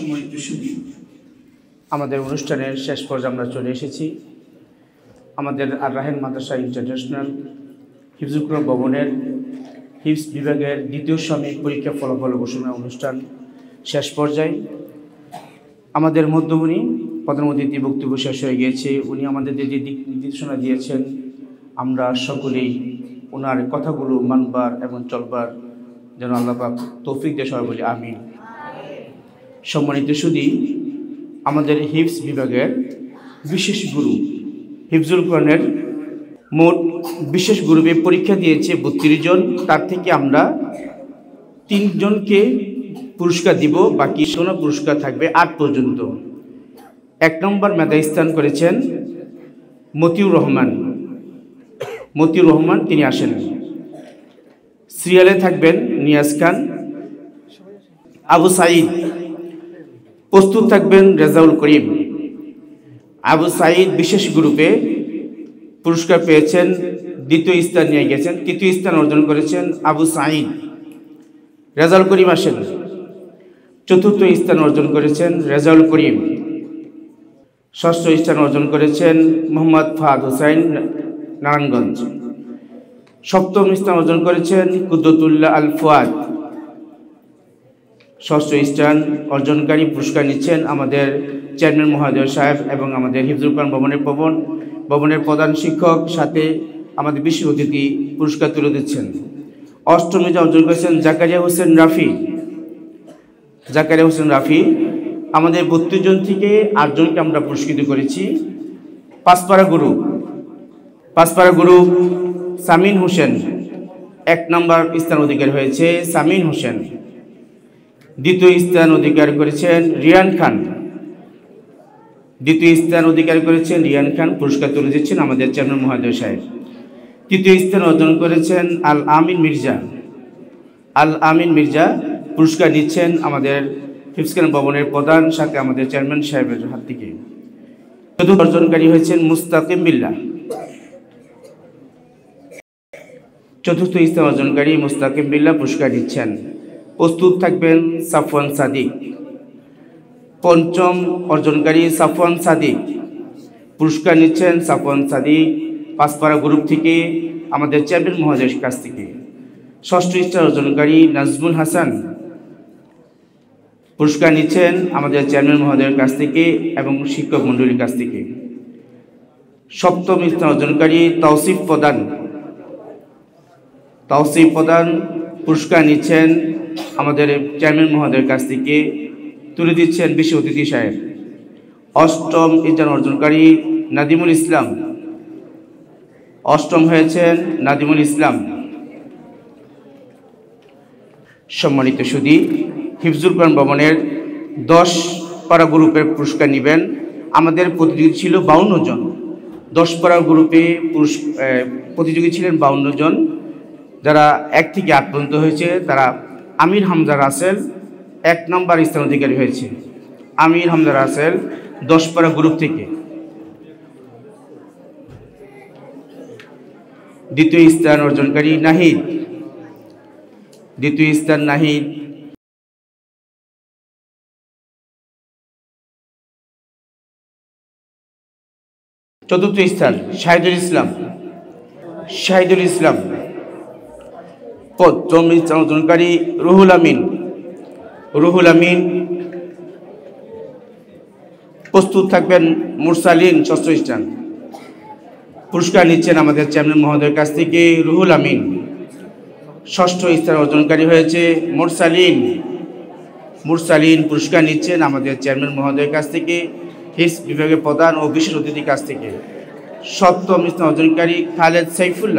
সম্মানিত সুধী, আমাদের অনুষ্ঠানের শেষ পর্যায়ে আমরা চলে এসেছি। আমাদের আর রাহেন মাদ্রাসা ইন্টারন্যাশনাল হিফজুল কোরআন ভবনের হিফজ বিভাগের দ্বিতীয় সাময়িক পরীক্ষা ফলাফল ঘোষণা অনুষ্ঠান শেষ পর্যায়ে। আমাদের মধ্যমণি প্রধান অতিথি বক্তব্য শেষ হয়ে গিয়েছে। উনি আমাদের যে দিক নির্দেশনা দিয়েছেন, আমরা সকলেই ওনার কথাগুলো মানবার এবং চলবার যেন আল্লাহ পাক তৌফিক দিয়ে সবাই বলি আমিন। সম্মানিত সুধী, আমাদের হিফজ বিভাগের বিশেষ গুরু হিফজুল কোরআনের মোট বিশেষ গ্রুপে পরীক্ষা দিয়েছে 32 জন। তার থেকে আমরা 3 জনকে পুরস্কার দিব, বাকি সোনা পুরস্কার থাকবে 8 পর্যন্ত। 1 নম্বর মেধা স্থান করেছেন মতিউর রহমান, তিনি আসেন। সিরিয়ালে থাকবেন নিয়াজ খান। আবু সাঈদ প্রস্তুত থাকবেন রেজাউল করিম। আবু সাঈদ বিশেষ গ্রুপে পুরস্কার পেয়েছেন, 2য় স্থান নিয়ে গেছেন। 3য় স্থান অর্জন করেছেন আবু সাঈদ। রেজাউল করিম আসেন। 4র্থ স্থান অর্জন করেছেন রেজাউল করিম। 6ষ্ঠ স্থান অর্জন করেছেন মোহাম্মদ ফাহাদ হোসাইন, নারায়ণগঞ্জ। 7ম স্থান অর্জন করেছেন কুদ্দতুল্লাহ আল ফুয়াদ। 6ষ্ঠ স্থান অর্জনকারী পুরস্কার নিচ্ছেন আমাদের চেয়ারম্যান মহোদয় সাহেব এবং আমাদের হিফজুল কোরআন ভবনের প্রধান শিক্ষক, সাথে আমাদের বিশেষ অতিথি পুরস্কার তুলে দিচ্ছেন। 8ম স্থান অর্জন করেছেন জাকারিয়া হোসেন রাফি। আমাদের 32 জন থেকে 8 জনকে আমরা পুরস্কৃত করেছি। পাঁচপাড়া গ্রুপ সামিন হোসেন 1 নম্বর স্থান অধিকার হয়েছে সামিন হোসেন। 2য় স্থান অধিকার করেছেন রিয়ান খান। পুরস্কার তুলে দিচ্ছেন আমাদের চেয়ারম্যান মহোদয় সাহেব। 3য় স্থান অর্জন করেছেন আল আমিন মির্জা। পুরস্কার নিচ্ছেন আমাদের হিফজ কোরআন ভবনের প্রধান, সাথে আমাদের চেয়ারম্যান সাহেবের হাত থেকে। 4র্থ অর্জনকারী হয়েছেন মুস্তাকিম বিল্লাহ। 4র্থ স্থান অর্জনকারী মুস্তাকিম বিল্লাহ পুরস্কার নিচ্ছেন। প্রস্তুত থাকবেন সাফওয়ান সাদিক। 5ম অর্জনকারী সাফওয়ান সাদিক। পুরস্কার নিচ্ছেন সাফওয়ান সাদিক পাঁচপাড়া গ্রুপ থেকে, আমাদের চেয়ারম্যান মহোদয়ের কাছ থেকে। 6ষ্ঠ স্থান অর্জনকারী নাজমুল হাসান। পুরস্কার নিচ্ছেন আমাদের চেয়ারম্যান মহোদয়ের কাছ থেকে এবং শিক্ষক মণ্ডলীর কাছ থেকে। 7ম স্থান অর্জনকারী তাওসিফ প্রধান। পুরস্কার নিচ্ছেন আমাদের চেয়ারম্যান মহোদয়ের কাছ থেকে, তুলে দিচ্ছেন বিশেষ অতিথি সাহেব। 8ম স্থান অর্জনকারী নাদিমুল ইসলাম। 8ম হয়েছেন নাদিমুল ইসলাম। সম্মানিত সুধী, হিফজুল কোরআন ভবনের 10 পাড়া গ্রুপের পুরস্কার নেবেন। আমাদের প্রতিযোগী ছিল 52 জন। 10 পাড়া গ্রুপে প্রতিযোগী ছিলেন 52 জন। যারা 1 থেকে 8 পর্যন্ত হয়েছে তারা আমির হামজা রাসেল 1 নম্বর স্থান অধিকারী হয়েছে। আমির হামজা রাসেল 10 পাড়া গ্রুপ থেকে। 2য় স্থান অর্জনকারী নাহিদ। 4র্থ স্থান শাহিদুল ইসলাম। 5ম স্থান অর্জনকারী রুহুল আমিন। প্রস্তুত থাকবেন মুরসালিন। 6ষ্ঠ স্থান পুরস্কার নিচ্ছেন আমাদের চেয়ারম্যান মহোদয়ের কাছ থেকে রুহুল আমিন। 6ষ্ঠ স্থান অর্জনকারী হয়েছে মুরসালিন। পুরস্কার নিচ্ছেন আমাদের চেয়ারম্যান মহোদয়ের কাছ থেকে, হিফজ বিভাগের প্রধান ও বিশেষ অতিথির কাছ থেকে। 7ম স্থান অর্জনকারী খালেদ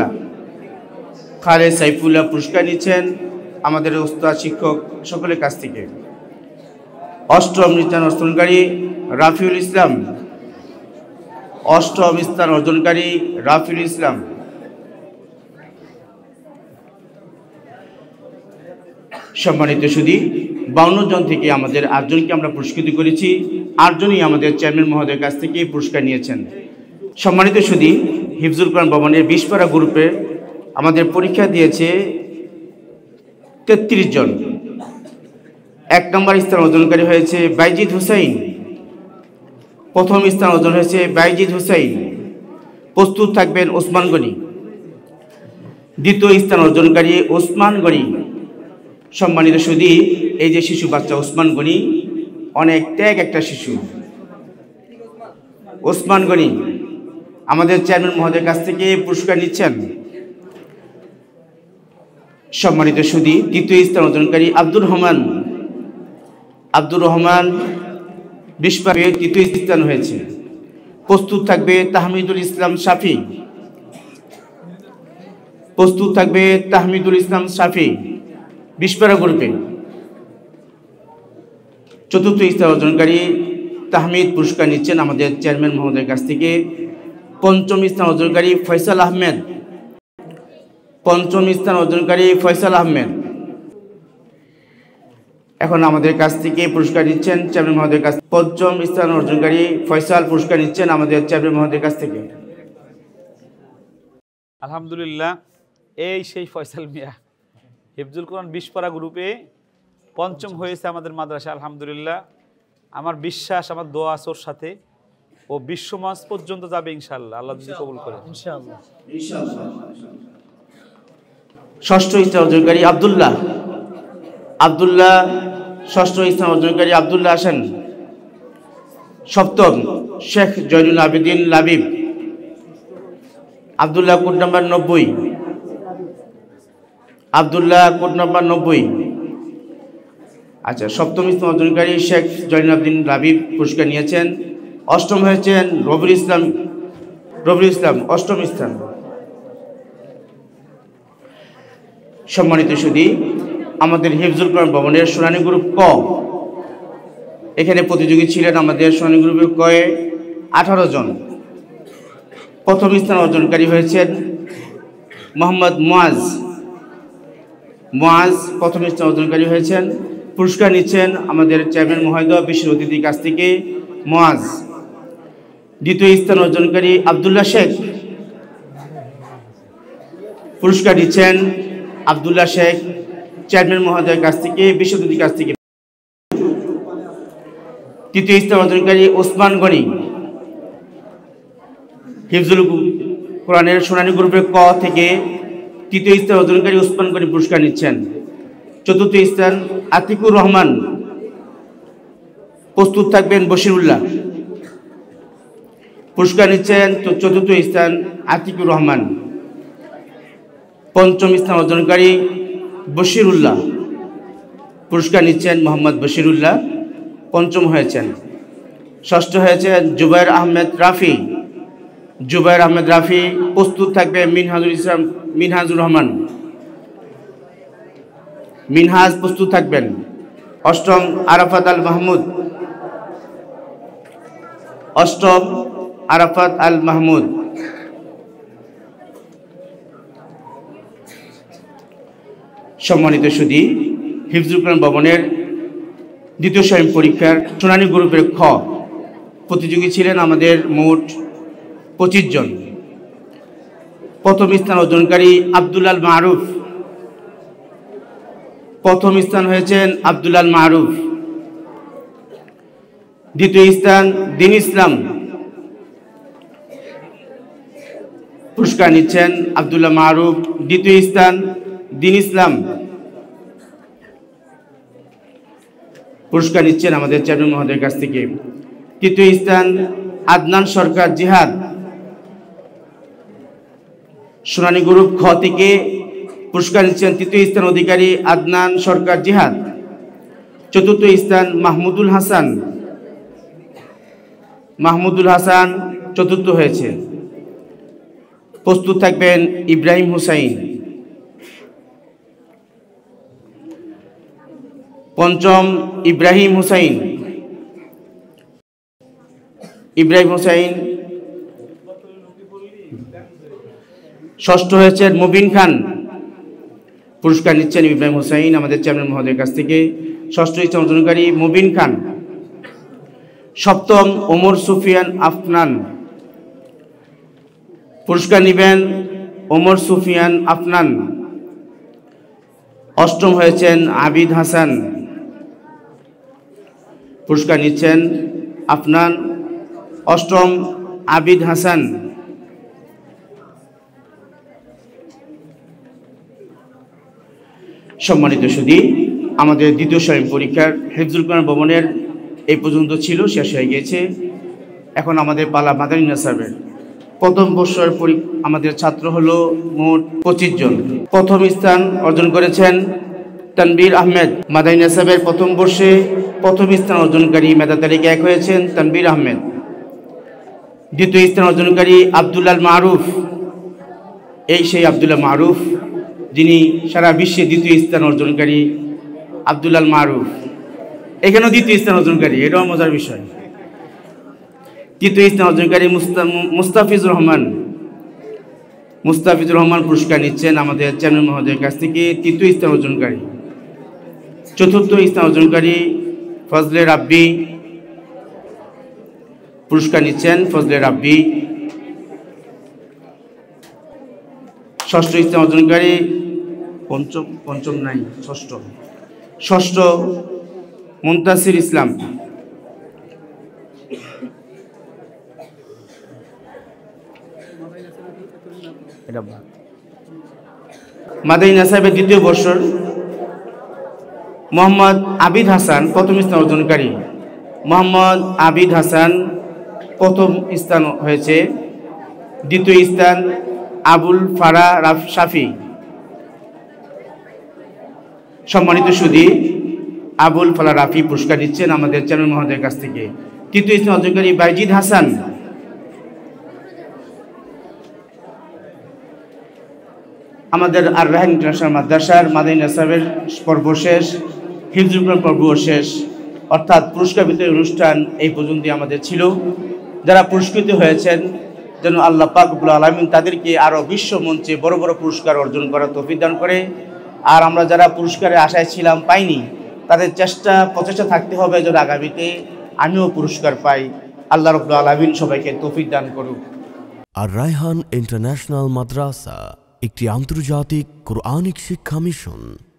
সাইফুল্লাহ পুরস্কার নিচ্ছেন আমাদের উস্তাদ শিক্ষক সকলের কাছ থেকে। 8ম স্থান অর্জনকারী রাফিউল ইসলাম। সম্মানিত সুধী, 52 জন থেকে আমাদের 8 জনকে আমরা পুরস্কৃত করেছি। 8 জনই আমাদের চেয়ারম্যান মহোদয়ের কাছ থেকে পুরস্কার নিয়েছেন। সম্মানিত সুধী, হিফজুল কোরআন ভবনের 20 পাড়া গ্রুপে আমাদের পরীক্ষা দিয়েছে 33 জন। 1 নম্বর স্থান অর্জনকারী হয়েছে বাইজিদ হুসাইন। প্রথম স্থান অর্জন হয়েছে বাইজিদ হুসাইন। প্রস্তুত থাকবেন ওসমান গনি। দ্বিতীয় স্থান অর্জনকারী ওসমান গনি। সম্মানিত সুধী, এই যে শিশু বাচ্চা ওসমান গনি অনেক ত্যাগ একটা শিশু। ওসমান গনি আমাদের চেয়ারম্যান মহোদয়ের কাছ থেকে পুরস্কার নিচ্ছেন। সম্মানিত সুধী, তৃতীয় স্থান অর্জনকারী আব্দুর রহমান। আব্দুর রহমান বিশপাবে তৃতীয় স্থান হয়েছে। প্রস্তুত থাকবে তাহমিদুল ইসলাম শাফি। প্রস্তুত থাকবে তাহমিদুল ইসলাম শাফি বিশপাড়া গ্রুপে। চতুর্থ স্থান অর্জনকারী তাহমিদ পুরস্কার নিচ্ছেন আমাদের চেয়ারম্যান মহোদয়ের কাছ থেকে। পঞ্চম স্থান অর্জনকারী ফয়সাল আহমেদ। পঞ্চম স্থান অর্জনকারী ফয়সাল আহমেদ। এখন আমাদের কাছ থেকে পুরস্কার নিচ্ছেন চেয়ারম্যান মহোদয়ের কাছ। পঞ্চম স্থান অর্জনকারী ফয়সাল পুরস্কার নিচ্ছেন আমাদের চেয়ারম্যান মহোদয়ের কাছ থেকে। আলহামদুলিল্লাহ, এই সেই ফয়সাল মিয়া হিফজুল কোরআন বিশপাড়া গ্রুপে পঞ্চম হয়েছে আমাদের মাদ্রাসা। আলহামদুলিল্লাহ, আমার বিশ্বাস, আমার দোয়া আছে ওর সাথে, ও বিশ্বমঞ্চ পর্যন্ত যাবে ইনশাআল্লাহ, আল্লাহ যদি কবুল করে। ষষ্ঠ স্থান অর্জনকারী আব্দুল্লাহ। আব্দুল্লাহ ষষ্ঠ স্থান অর্জনকারী আব্দুল্লাহ হাসান। সপ্তম Sheikh Joynul Abedin Labib. Abdullah code number 90। Abdullah code number 90। আচ্ছা, সপ্তম স্থান অর্জনকারী শেখ জয়নুল আবেদিন লাবিব পুরস্কার নিয়েছেন। অষ্টম হয়েছেন রবিউল ইসলাম। রবিউল ইসলাম অষ্টম স্থান। সম্মানিত সুধী, আমাদের হিফজুল কোরআন ভবনের শুনানি গ্রুপ ক, এখানে প্রতিযোগী ছিলেন আমাদের শুনানি গ্রুপের কয়ে 18 জন। প্রথম স্থান অর্জনকারী হয়েছেন মোহাম্মদ মুয়াজ। মুয়াজ প্রথম স্থান অর্জনকারী হয়েছেন। পুরস্কার নিচ্ছেন আমাদের চেয়ারম্যান মহোদয় বিশেষ অতিথির কাছ থেকে মুয়াজ। দ্বিতীয় স্থান অর্জনকারী আবদুল্লাহ শেখ। পুরস্কার নিচ্ছেন আবদুল্লাহ শেখ চেয়ারম্যান মহোদয়ের কাছ থেকে বিশেষ অতিথির কাছ থেকে। তৃতীয় স্থান অর্জনকারী ওসমান গনি। হিফজুল কোরআনের শুনানি গ্রুপের ক থেকে তৃতীয় স্থান অর্জনকারী ওসমান গনি পুরস্কার নিচ্ছেন। চতুর্থ স্থান আতিকুর রহমান। প্রস্তুত থাকবেন বশিরুল্লাহ। পুরস্কার নিচ্ছেন চতুর্থ স্থান আতিকুর রহমান। পঞ্চম স্থান অর্জনকারী বশিরুল্লাহ। পুরস্কার নিচ্ছেন মোহাম্মদ বশিরুল্লাহ, পঞ্চম হয়েছেন। ষষ্ঠ হয়েছেন জুবাইর আহমেদ রাফি। জুবাইর আহমেদ রাফি। প্রস্তুত থাকবে মিনহাজুর রহমান। মিনহাজ প্রস্তুত থাকবেন। অষ্টম আরাফাত আল মাহমুদ। অষ্টম আরাফাত আল মাহমুদ। সম্মানিত সুধী, হিফজুল কোরআন ভবনের দ্বিতীয় শ্রেণী পরীক্ষার শুনানি গ্রুপের খ প্রতিযোগী ছিলেন আমাদের মোট 25 জন। প্রথম স্থান অর্জনকারী আব্দুল আল মারুফ। প্রথম স্থান হয়েছেন আব্দুল আল মারুফ। দ্বিতীয় স্থান দিন ইসলাম। পুরস্কার নিচ্ছেন আব্দুল্লাহ মারুফ। দ্বিতীয় স্থান দিন ইসলাম। পুরস্কার নিচ্ছেন আমাদের চেয়ারম্যান মহোদয়ের কাছ থেকে। তৃতীয় স্থান আদনান সরকার জিহাদ। শুনানি গ্রুপ খ থেকে পুরস্কার নিচ্ছেন তৃতীয় স্থান অধিকারী আদনান সরকার জিহাদ। চতুর্থ স্থান মাহমুদুল হাসান। মাহমুদুল হাসান চতুর্থ হয়েছে। প্রস্তুত থাকবেন ইব্রাহিম হুসাইন। পঞ্চম ইব্রাহিম হুসাইন। ইব্রাহিম হুসাইন। ষষ্ঠ হয়েছেন মুবিন খান। পুরস্কার নিচ্ছেন ইব্রাহিম হুসাইন আমাদের চেয়ারম্যান মহোদয়ের কাছ থেকে। ষষ্ঠ স্থান অর্জনকারী মুবিন খান। সপ্তম ওমর সুফিয়ান আফনান। পুরস্কার নেবেন ওমর সুফিয়ান আফনান। অষ্টম হয়েছেন আবিদ হাসান। পুরস্কার নিচ্ছেন আফনান। অষ্টম আবিদ হাসান। সম্মানিত সুধী, আমাদের দ্বিতীয় শ্রেণী পরীক্ষার হিফজুল কোরআন ভবনের এই পর্যন্ত ছিল, শেষ হয়ে গিয়েছে। এখন আমাদের পালা মাদানী নাসাবের। প্রথম বর্ষের আমাদের ছাত্র হলো মোট 25 জন। প্রথম স্থান অর্জন করেছেন তানবীর আহমেদ। মাদানী নাসাবের প্রথম বর্ষে প্রথম স্থান অর্জনকারী মেধা তালিকা 1 হয়েছেন তানবীর আহমেদ। দ্বিতীয় স্থান অর্জনকারী আব্দুল্লাহ মারুফ। এই সেই আব্দুল্লাহ মারুফ যিনি সারা বিশ্বে দ্বিতীয় স্থান অর্জনকারী। আব্দুল্লাহ মারুফ এখানেও দ্বিতীয় স্থান অর্জনকারী, এটাও মজার বিষয়। তৃতীয় স্থান অর্জনকারী মুস্তাফিজুর রহমান। মুস্তাফিজুর রহমান পুরস্কার নিচ্ছেন আমাদের চেয়ারম্যান মহোদয়ের কাছ থেকে, তৃতীয় স্থান অর্জনকারী। চতুর্থ স্থান অর্জনকারী ফজলে রাব্বি, পুরস্কার নিচ্ছেন ফজলে রাব্বি। ষষ্ঠ স্থান অর্জনকারী পঞ্চম নাই, ষষ্ঠ মুনতাসির ইসলাম। মাদানী নাসাবের দ্বিতীয় বর্ষর মোহাম্মদ আবিদ হাসান প্রথম স্থান অর্জনকারী। মোহাম্মদ আবিদ হাসান প্রথম স্থান হয়েছে। দ্বিতীয় স্থান আবুল ফারা শাফি। সম্মানিত সুধী, আবুল ফালা রাফি পুরস্কার দিচ্ছেন আমাদের চেয়ারম্যান মহোদয়ের কাছ থেকে। তৃতীয় স্থান অর্জনকারী বাইজিদ হাসান। আমাদের আর রাহান ইন্টারন্যাশনাল মাদ্রাসার মাদানী নাসাবের পর্ব শেষ, হিফজুল কোরআন পর্ব শেষ, অর্থাৎ পুরস্কার বিতরণ অনুষ্ঠান এই পর্যন্তই আমাদের ছিল। যারা পুরস্কৃত হয়েছেন যেন আল্লাহ পাক রব্বুল আলামিন তাদেরকে আরও বিশ্ব মঞ্চে বড় বড় পুরস্কার অর্জন করার তৌফিক দান করে। আর আমরা যারা পুরস্কারের আশায় ছিলাম পাইনি, তাদের প্রচেষ্টা থাকতে হবে যেন আগামীতে আমিও পুরস্কার পাই। আল্লাহ রাব্বুল আলামিন সবাইকে তৌফিক দান করুক। আর রায়হান ইন্টারন্যাশনাল মাদ্রাসা একটি আন্তর্জাতিক কোরআনিক শিক্ষা মিশন।